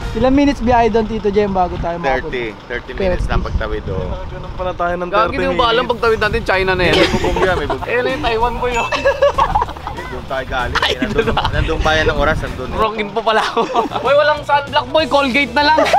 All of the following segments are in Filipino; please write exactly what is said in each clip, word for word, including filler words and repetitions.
Ilang minutes biyahe doon, Tito Jem, bago tayo makapunta? thirty. thirty minutes lang pagtawid o. Ganun pala tayo ng thirty Gagi minutes. din ba alam pagtawid natin China na yan? May bubong yan, may bubong. Eh, na yung Taiwan po yun. Doon tayo galing. Eh, nandun, nandun pa yan ng oras, nandun. Wrong info pala ako. Boy, walang sunblock boy, Colgate na lang.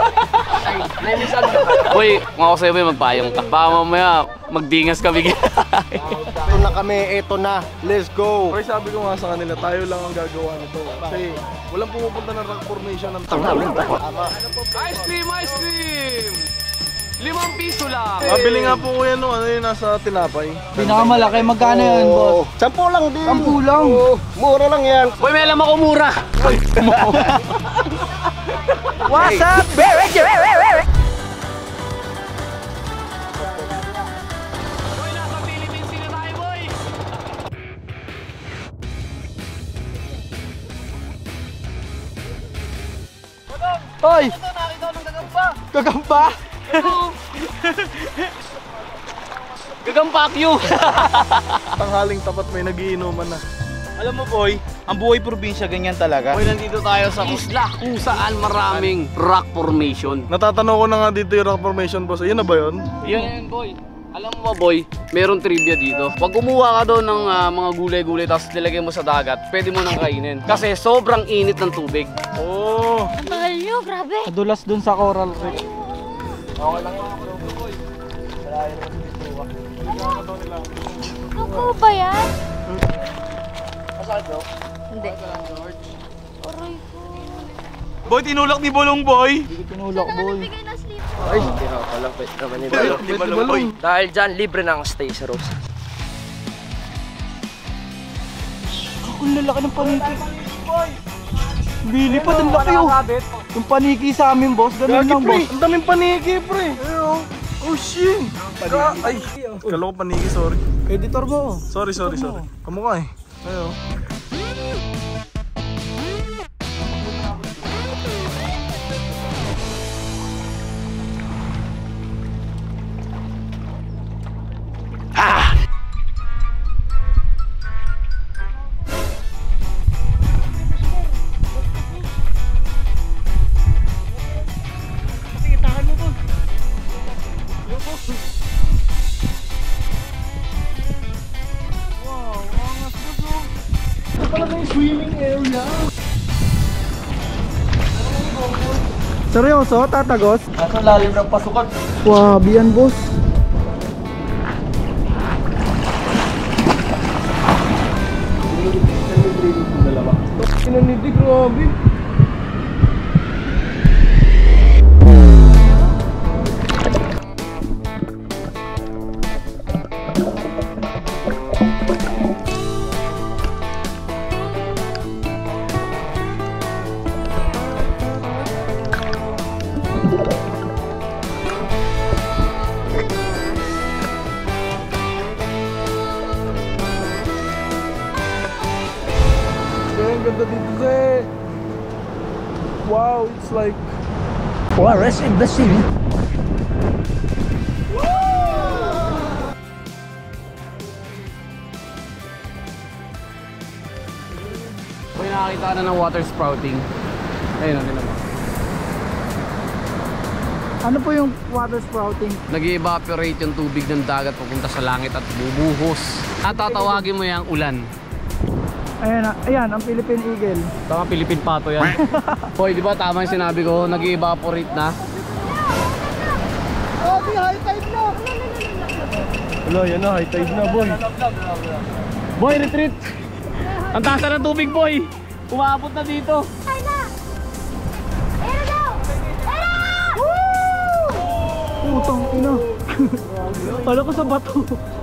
Boy, kung ako sa'yo boy, magpayong ka. Baka mamaya, magdingas kami. Ito na kami, ito na. Let's go. Pero sabi ko nga sa kanila, tayo lang ang gagawa nito. Kasi walang pumupunta ng rock formation ng tao. Ice cream, ice cream! Limang piso lang. Mabili nga po ko yan no, ano yun, nasa tinapay. Pinakamalaki, magkano yun, boss? Sampo lang din. Sampu lang. Oo, mura lang yan. Boy, may alam ako mura. What's up? Boy, nasa Philippines sila tayo, boy. Hoy! Nakita ko ng gagamba. Gagamba! Gagampak you. Tanghaling tapat may nagiinuman na. Alam mo boy, ang buhay probinsya ganyan talaga. Boy, nandito tayo sa isla kung saan maraming rock formation. Natatanong ko na nga dito yung rock formation boss. Ayun na ba yun? Yan yan, boy. Alam mo ba, boy, meron trivia dito. Pag kumuha ka doon ng uh, mga gulay-gulay tapos nilagay mo sa dagat, pwede mo nang kainin. Kasi sobrang init ng tubig. Oo. Ang tagal nyo, grabe. Nadulas dun sa coral reef. Ano ba yan? Hindi. Aray ko. Boy, tinulak ni Bolong boy. Tinulak, Saan ka boy. nagbigay ng sleep? Ay, hindi na pala. Pwede naman ni Balong. Di Balong boy. Dahil dyan, libre na ang stay sa Rose. Ang lalaki ng paniki. Bili pa, ang laki oh. Yung paniki sa amin, boss. Ganun lang, boss. Ang daming paniki pre. Ayun. Oh shit. Ka ay. Kala ko paniki, sorry. Editor mo. Sorry, sorry, sorry. Kamukha eh. Ayun. Seryoso, tatagos? Nasa lalim ng pasukan. Wabi yan, boss. Kinanidi, grabe. Ang ganda dito eh. Wow, it's like Forest in the sea. Boy, nakakita ka na ng water sprouting. Ayun, ano naman. Ano po yung water sprouting? Nag-evaporate yung tubig ng dagat papunta sa langit at bubuhos. At tatawagin mo yung ulan. Ayan, ah, ayan, ang Philippine Eagle. Tama, Philippine pato yan. Hoy, di ba tama yung sinabi ko, nag-evaporate na. Oh, di high tide na! wala, yan na, high tide na boy. Boy, retreat! Ang taas na ng tubig, boy! Umabot na dito. Ay na! Ayan na! Ayan na! Putang ina. Kala ko sa bato.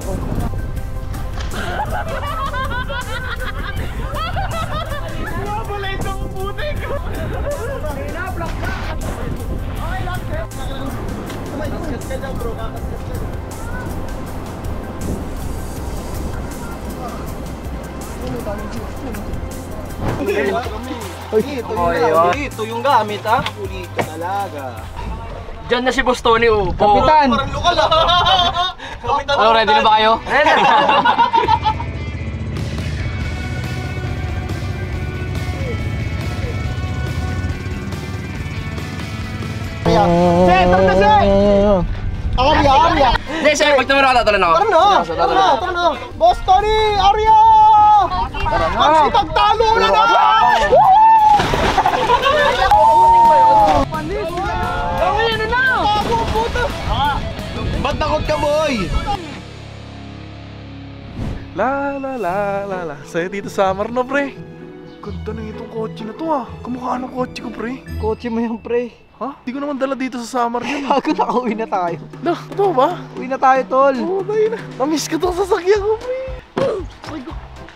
Ito yung gamit ha. Pulito talaga. Diyan na si Boss Tony, oh. Kapitan! Ano, ready na ba kayo? Ready! Sige, sige, pag tumira ka, tatalan ako. Tara na! Tara na! Tara na! Boss Tony! Arya! Tara na! Magsipagtalo na na! Gawin na na! Ba't takot ka, boy? La la la la la. Sa'yo dito summer na, pre. Ganda na itong kotse na to ah. Kamukha ng kotse ko, pre. Kotse mo yan, pre. Ha? Di ko naman dala dito sa summer yun. Bago nakauwi na tayo. Na, ito ba? Uwi na tayo, tol. Oo, tayo na. Namiss ko itong sasakyan ko, pre. Ay, ko.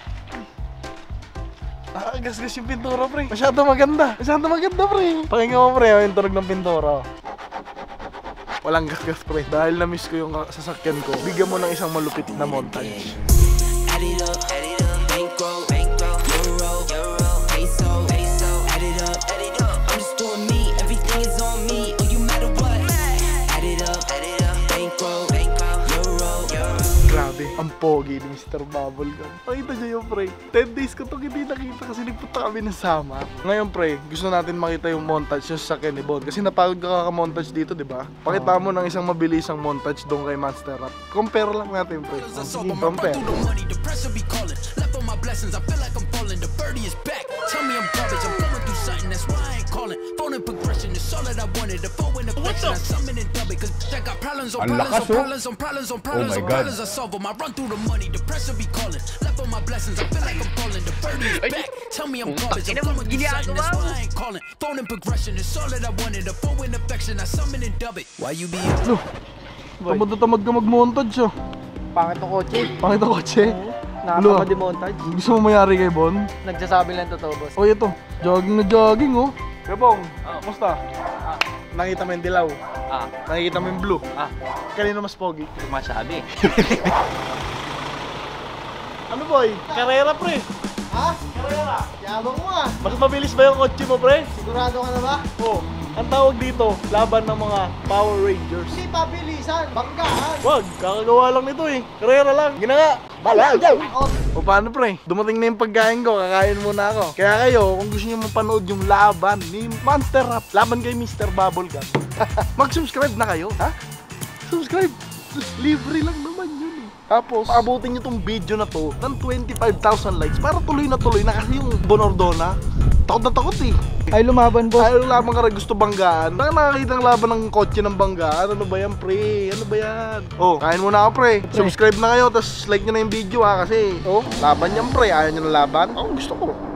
Nakagasgas yung pintura, pre. Masyado maganda. Masyado maganda, pre. Pakinggan mo, pre, yung tunog ng pintura. Walang gasgas, pre. Dahil na-miss ko yung sasakyan ko, bigyan mo ng isang malupit na montage. Add it up, add it up, bankroll, bankroll, euro, euro, peso, peso, add it up, add it up. I'm just doing me, everything is on me. Oh, you matter what? Add it up, add it up, bankroll, bankroll, euro, euro. Grabe, ang pogi ni mister Bubblegum. Pakita niyo yung pre. ten days ko itong hindi nakita kasi nagpunta kami ng Samar. Ngayon pre, gusto natin makita yung montage yung sasakyan ni Bon. Kasi napagod ka kaka-montage dito, di ba? Pakita mo ng isang mabilisang montage doon kay Monster Rap. Compare lang natin pre. Oh, sige, compare. The pressure be calling, left on my blessings. I feel like I'm falling. The birdie is back. Tell me I'm garbage. I'm going through something. That's why I ain't calling. Phone and progression is all that I wanted. The phone and affection. I summon and dub it. Cause I got problems on problems on problems on problems on problems on problems. I solve them. I run through the money. The pressure be calling. Left on my blessings. I feel like I'm falling. The birdie is back. Tell me I'm garbage. I'm going through something. That's why I ain't calling. Phone and progression is all that I wanted. The phone and affection. I summon and dub it. Why you be Ano? Tamad na tamad ka mag-montage oh. Pangit ang kotse. Pangit ang kotse. Nakakama demontage. Gusto mo mayari kay Bon? Nagsasabi lang totoo, boss. O ito, jogging na jogging oh. Kabong, kumusta? Nakita mo yung dilaw. Ah, Nakikita mo yung blue. ah, Kanino mas pogi? masabi. Ano boy? Karera pre. Ha? Karera. Yabang mo ah. Mas mabilis ba yung kotse mo pre? Sigurado ka na ba? Oo. Ang tawag dito, laban ng mga Power Rangers. Hindi pabilisan. Banggaan. Wag, kakagawa lang nito eh. Karera lang. Gina nga. O paano pre? Dumating na yung pagkain ko, kakain muna ako. Kaya kayo, kung gusto niyo mapanood yung laban ni Monster Rap, laban kay mister Bubblegum, mag-subscribe na kayo, ha? Subscribe. Libre lang naman yun eh. Tapos, paabutin nyo tong video na to ng twenty-five thousand likes para tuloy na tuloy na kasi yung Bonordona, takot na takot eh. Ay, lumaban, boss. Ayaw laban ka rin gusto banggaan. Baka nakakita ang laban ng kotse ng banggaan. Ano ba yan, pre? Ano ba yan? Oh, kain muna ako, pre. Subscribe na kayo, tapos like nyo na yung video ha. Kasi, oh, laban yan, pre. Ayaw nyo na laban? Oh, gusto ko.